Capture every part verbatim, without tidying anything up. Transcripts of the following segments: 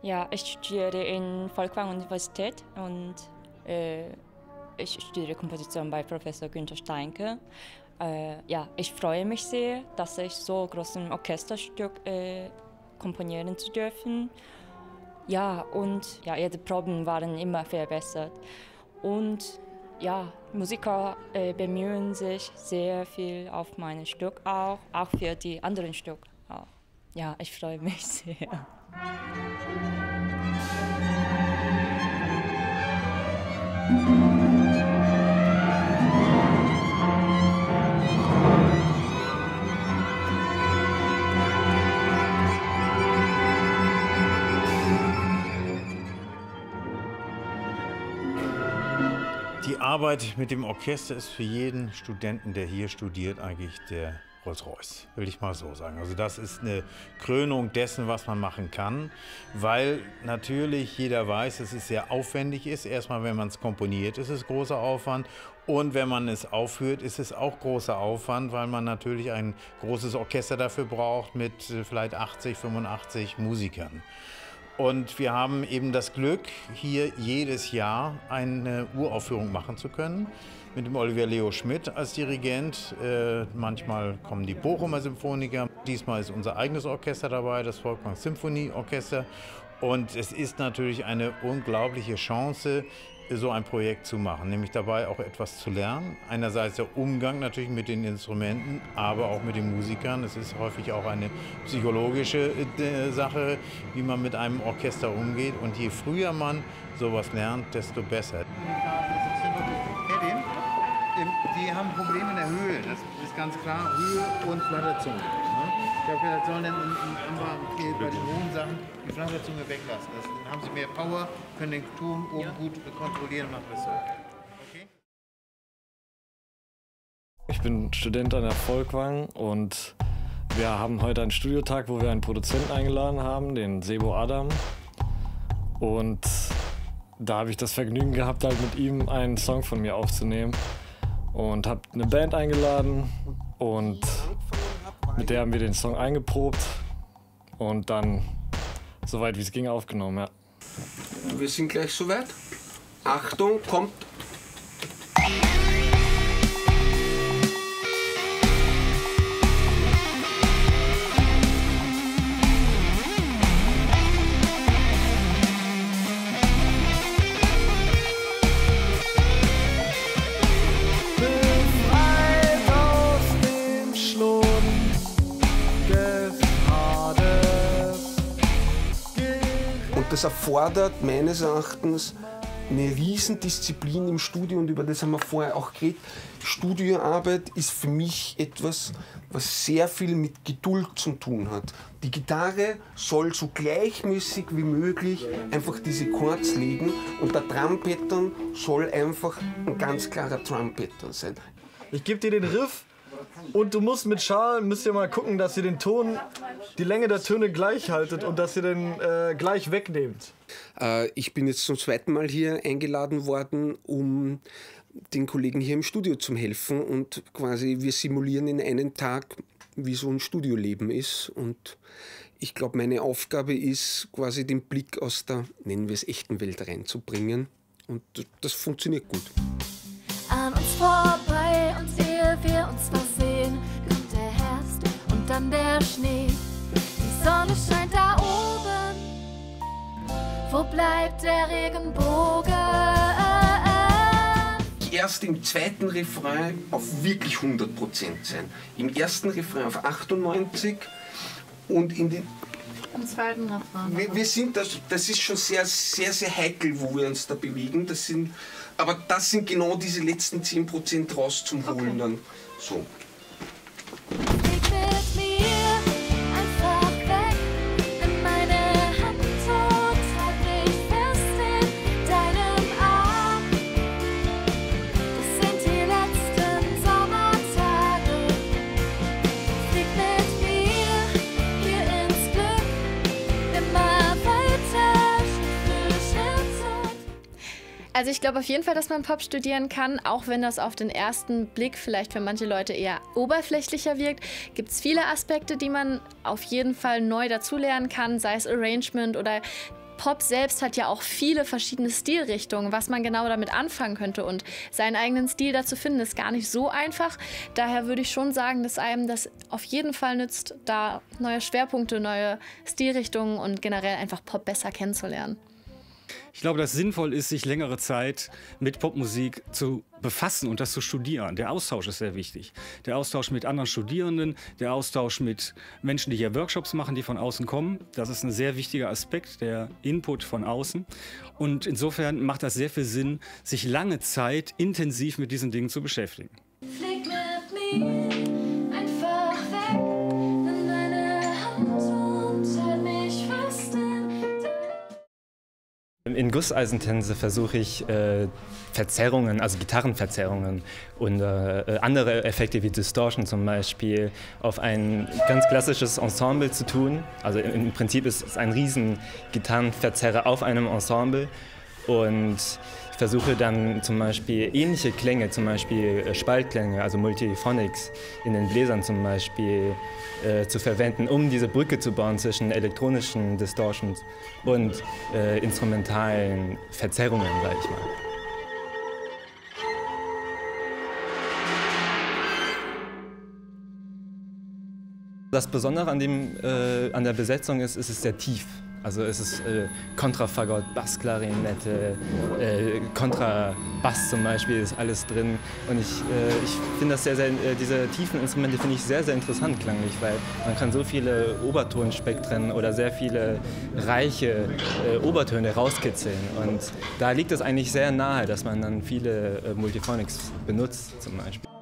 Ja, ich studiere in Folkwang Universität und äh, ich studiere Komposition bei Professor Günther Steinke. Äh, ja, ich freue mich sehr, dass ich so großen Orchesterstück äh, komponieren zu dürfen. Ja, und ja, die Proben waren immer verbessert. Und ja, Musiker äh, bemühen sich sehr viel auf mein Stück auch, auch für die anderen Stücke auch. Ja, ich freue mich sehr. Die Arbeit mit dem Orchester ist für jeden Studenten, der hier studiert, eigentlich der Rolls-Royce, will ich mal so sagen. Also das ist eine Krönung dessen, was man machen kann, weil natürlich jeder weiß, dass es sehr aufwendig ist. Erstmal, wenn man es komponiert, ist es großer Aufwand. Und wenn man es aufführt, ist es auch großer Aufwand, weil man natürlich ein großes Orchester dafür braucht mit vielleicht achtzig, fünfundachtzig Musikern. Und wir haben eben das Glück, hier jedes Jahr eine Uraufführung machen zu können. Mit dem Oliver Leo Schmidt als Dirigent. Äh, manchmal kommen die Bochumer Symphoniker. Diesmal ist unser eigenes Orchester dabei, das Folkwang Symphonieorchester. Und es ist natürlich eine unglaubliche Chance, so ein Projekt zu machen, nämlich dabei auch etwas zu lernen. Einerseits der Umgang natürlich mit den Instrumenten, aber auch mit den Musikern. Es ist häufig auch eine psychologische äh, Sache, wie man mit einem Orchester umgeht. Und je früher man sowas lernt, desto besser. Die haben Probleme in der Höhe, das ist ganz klar, Höhe und Flatterzunge. Ich habe gesagt, sollen dann bei den hohen Sachen die Flatterzunge weglassen. Dann haben sie mehr Power, können den Ton oben ja. gut kontrollieren und machen das so. Okay? Ich bin Student an der Folkwang und wir haben heute einen Studiotag, wo wir einen Produzenten eingeladen haben, den Sebo Adam. Und da habe ich das Vergnügen gehabt, halt mit ihm einen Song von mir aufzunehmen. Und habe eine Band eingeladen und mit der haben wir den Song eingeprobt und dann, soweit wie es ging, aufgenommen. Ja. Wir sind gleich soweit. Achtung, kommt! Das erfordert meines Erachtens eine Riesendisziplin im Studio und über das haben wir vorher auch geredet. Studioarbeit ist für mich etwas, was sehr viel mit Geduld zu tun hat. Die Gitarre soll so gleichmäßig wie möglich einfach diese Chords legen und der Drum-Pattern soll einfach ein ganz klarer Drum-Pattern sein. Ich gebe dir den Riff. Und du musst mit Schal, müsst ihr mal gucken, dass ihr den Ton, die Länge der Töne gleich haltet und dass ihr den äh, gleich wegnehmt. Äh, ich bin jetzt zum zweiten Mal hier eingeladen worden, um den Kollegen hier im Studio zu helfen. Und quasi wir simulieren in einem Tag, wie so ein Studioleben ist. Und ich glaube, meine Aufgabe ist, quasi den Blick aus der, nennen wir es, echten Welt reinzubringen. Und das funktioniert gut. An uns vorbei und ehe wir uns versehen, kommt der Herbst und dann der Schnee. Die Sonne scheint da oben, wo bleibt der Regenbogen? Erst im zweiten Refrain auf wirklich hundert Prozent sein. Im ersten Refrain auf achtundneunzig und in den... Im zweiten Refrain. Wir, wir sind das, das ist schon sehr, sehr, sehr heikel, wo wir uns da bewegen. Das sind, aber das sind genau diese letzten zehn Prozent raus zum Holen okay. Dann. So. Also ich glaube auf jeden Fall, dass man Pop studieren kann, auch wenn das auf den ersten Blick vielleicht für manche Leute eher oberflächlicher wirkt. Gibt es viele Aspekte, die man auf jeden Fall neu dazulernen kann, sei es Arrangement oder Pop selbst hat ja auch viele verschiedene Stilrichtungen, was man genau damit anfangen könnte. Und seinen eigenen Stil dazu finden, ist gar nicht so einfach. Daher würde ich schon sagen, dass einem das auf jeden Fall nützt, da neue Schwerpunkte, neue Stilrichtungen und generell einfach Pop besser kennenzulernen. Ich glaube, dass es sinnvoll ist, sich längere Zeit mit Popmusik zu befassen und das zu studieren. Der Austausch ist sehr wichtig. Der Austausch mit anderen Studierenden, der Austausch mit Menschen, die hier Workshops machen, die von außen kommen. Das ist ein sehr wichtiger Aspekt, der Input von außen. Und insofern macht das sehr viel Sinn, sich lange Zeit intensiv mit diesen Dingen zu beschäftigen. Flieg mit mir einfach weg, nimm meine Hand und halt mich fest in. In Gusseisentänze versuche ich äh, Verzerrungen, also Gitarrenverzerrungen und äh, andere Effekte wie Distortion zum Beispiel auf ein ganz klassisches Ensemble zu tun. Also im, im Prinzip ist es ein riesen Gitarrenverzerrer auf einem Ensemble und ich versuche dann zum Beispiel ähnliche Klänge, zum Beispiel Spaltklänge, also Multiphonics in den Bläsern zum Beispiel äh, zu verwenden, um diese Brücke zu bauen zwischen elektronischen Distortions und äh, instrumentalen Verzerrungen, sag ich mal. Das Besondere an, dem, äh, an der Besetzung ist, ist es sehr tief. Also es ist äh, Kontrafagott, Bassklarinette, äh, Kontrabass zum Beispiel ist alles drin. Und ich, äh, ich finde das sehr, sehr, äh, diese tiefen Instrumente finde ich sehr, sehr interessant klanglich, weil man kann so viele Obertonspektren oder sehr viele reiche äh, Obertöne rauskitzeln. Und da liegt es eigentlich sehr nahe, dass man dann viele äh, Multiphonics benutzt zum Beispiel.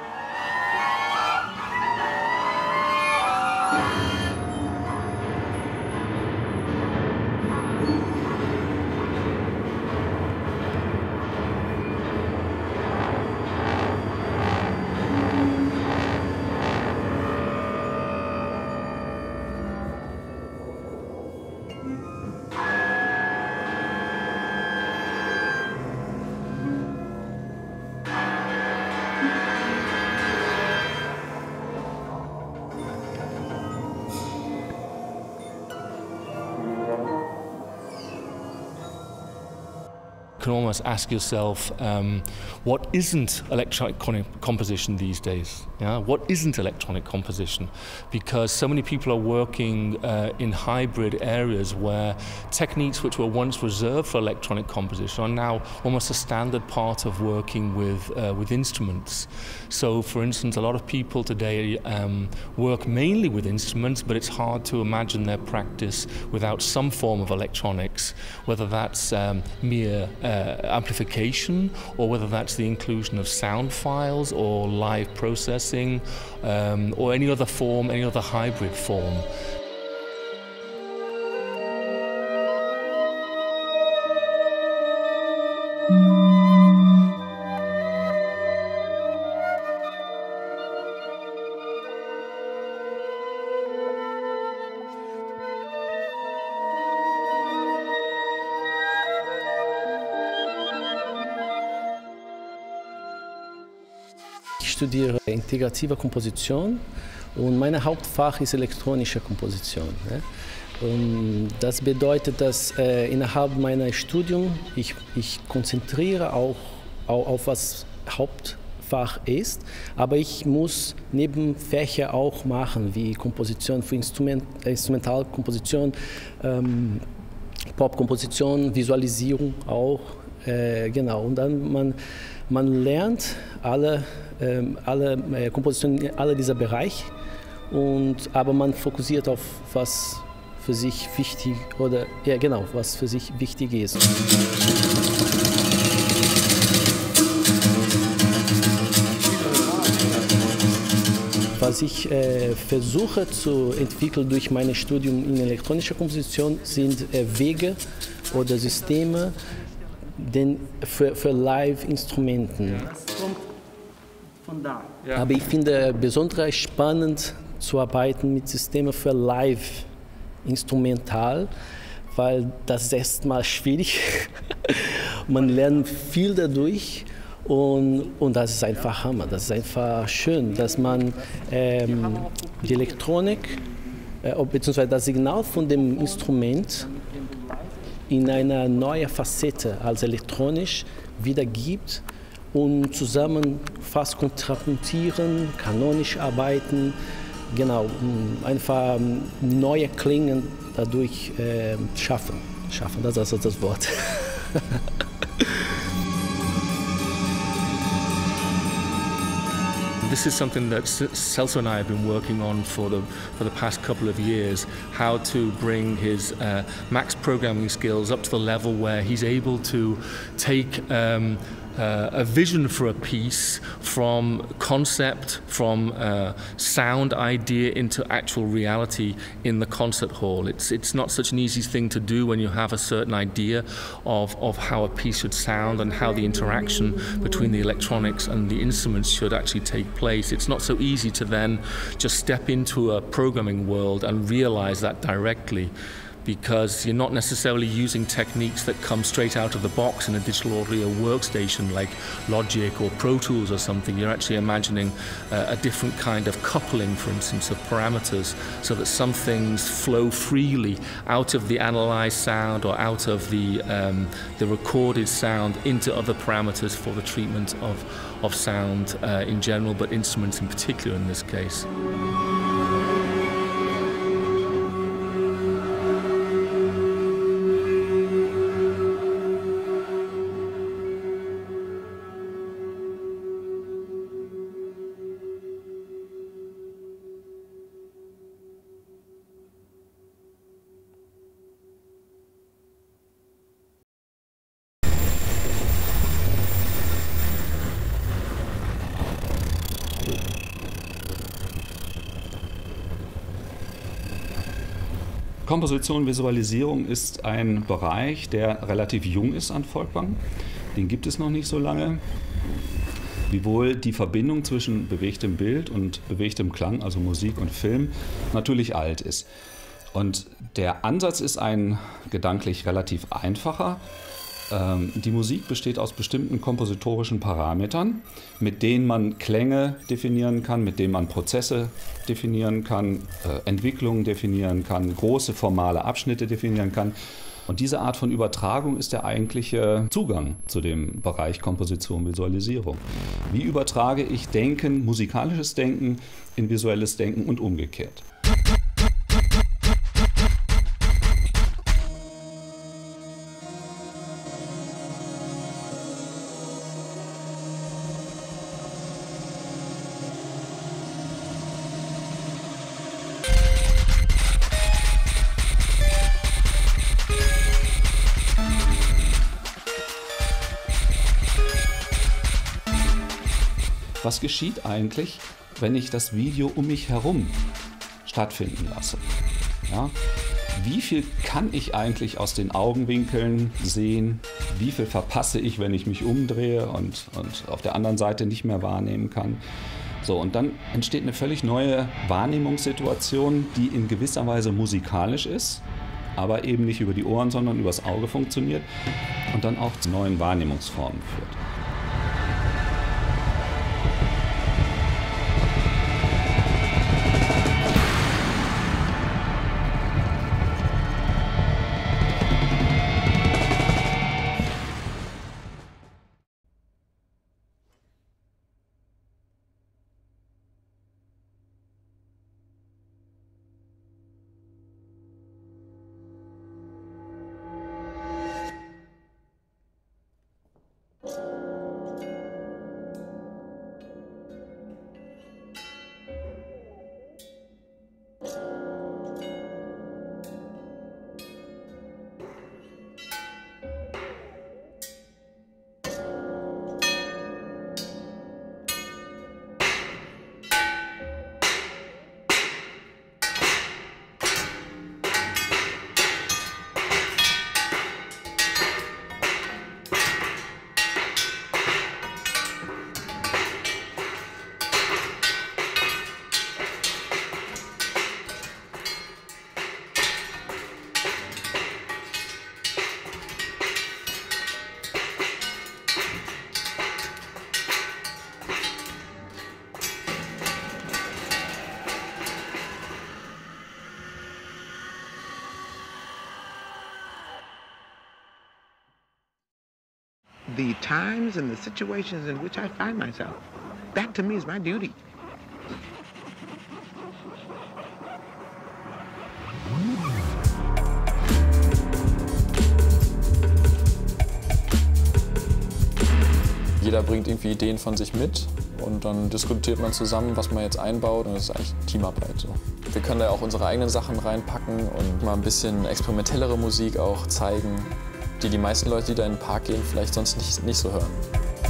You can almost ask yourself, um, what isn't electronic composition these days? Yeah? What isn't electronic composition? Because so many people are working uh, in hybrid areas where techniques which were once reserved for electronic composition are now almost a standard part of working with, uh, with instruments. So, for instance, a lot of people today um, work mainly with instruments, but it's hard to imagine their practice without some form of electronics, whether that's um, mere uh, amplification or whether that's the inclusion of sound files or live processing um, or any other form, any other hybrid form. Ich studiere integrative Komposition und mein Hauptfach ist elektronische Komposition. Und das bedeutet, dass äh, innerhalb meines Studiums ich, ich konzentriere auch, auch auf was Hauptfach ist, aber ich muss Nebenfächer auch machen, wie Komposition für Instrument, Instrumentalkomposition, ähm, Popkomposition, Visualisierung auch. Äh, genau, und dann man, man lernt alle, äh, alle äh, Kompositionen in alle dieser Bereiche, und, aber man fokussiert auf was für sich wichtig oder ja genau, was für sich wichtig ist. Was ich äh, versuche zu entwickeln durch mein Studium in elektronischer Komposition sind äh, Wege oder Systeme denn für, für Live-Instrumenten. Das kommt von da. Ja. Aber ich finde besonders spannend zu arbeiten mit Systemen für Live-Instrumental, weil das ist erstmal schwierig. Man lernt viel dadurch. Und, und das ist einfach Hammer, das ist einfach schön, dass man ähm, die Elektronik, äh, beziehungsweise das Signal von dem Instrument in einer neuen Facette als elektronisch wiedergibt und zusammen fast kontrapuntieren, kanonisch arbeiten, genau, einfach neue Klingen dadurch äh, schaffen. Schaffen, das ist das Wort. This is something that Celso and I have been working on for the for the past couple of years, how to bring his uh, Max programming skills up to the level where he's able to take um, uh, a vision for a piece from concept, from uh, sound idea into actual reality in the concert hall. It's it's not such an easy thing to do when you have a certain idea of, of how a piece should sound and how the interaction between the electronics and the instruments should actually take place. It's not so easy to then just step into a programming world and realize that directly, because you're not necessarily using techniques that come straight out of the box in a digital audio workstation like Logic or Pro Tools or something. You're actually imagining uh, a different kind of coupling, for instance, of parameters, so that some things flow freely out of the analyzed sound or out of the, um, the recorded sound into other parameters for the treatment of, of sound uh, in general, but instruments in particular in this case. Komposition, Visualisierung ist ein Bereich, der relativ jung ist an Folkwang. Den gibt es noch nicht so lange. Wiewohl die Verbindung zwischen bewegtem Bild und bewegtem Klang, also Musik und Film, natürlich alt ist. Und der Ansatz ist ein gedanklich relativ einfacher. Die Musik besteht aus bestimmten kompositorischen Parametern, mit denen man Klänge definieren kann, mit denen man Prozesse definieren kann, Entwicklungen definieren kann, große formale Abschnitte definieren kann. Und diese Art von Übertragung ist der eigentliche Zugang zu dem Bereich Komposition, Visualisierung. Wie übertrage ich Denken, musikalisches Denken in visuelles Denken und umgekehrt? Was geschieht eigentlich, wenn ich das Video um mich herum stattfinden lasse? Ja? Wie viel kann ich eigentlich aus den Augenwinkeln sehen? Wie viel verpasse ich, wenn ich mich umdrehe und, und auf der anderen Seite nicht mehr wahrnehmen kann? So, und dann entsteht eine völlig neue Wahrnehmungssituation, die in gewisser Weise musikalisch ist, aber eben nicht über die Ohren, sondern übers Auge funktioniert und dann auch zu neuen Wahrnehmungsformen führt. you the times and the situations in which I find myself. That to me is my duty. Jeder bringt irgendwie Ideen von sich mit und dann diskutiert man zusammen, was man jetzt einbaut, und das ist eigentlich Teamarbeit. So. Wir können da auch unsere eigenen Sachen reinpacken und mal ein bisschen experimentellere Musik auch zeigen, die die meisten Leute, die da in den Park gehen, vielleicht sonst nicht, nicht so hören.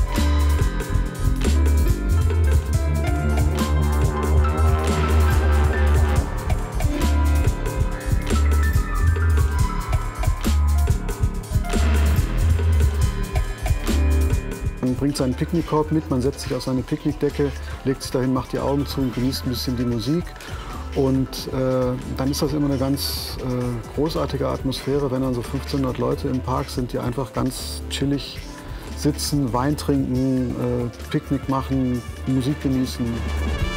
Man bringt seinen Picknickkorb mit, man setzt sich auf seine Picknickdecke, legt sich dahin, macht die Augen zu und genießt ein bisschen die Musik. Und äh, dann ist das immer eine ganz äh, großartige Atmosphäre, wenn dann so fünfzehnhundert Leute im Park sind, die einfach ganz chillig sitzen, Wein trinken, äh, Picknick machen, Musik genießen.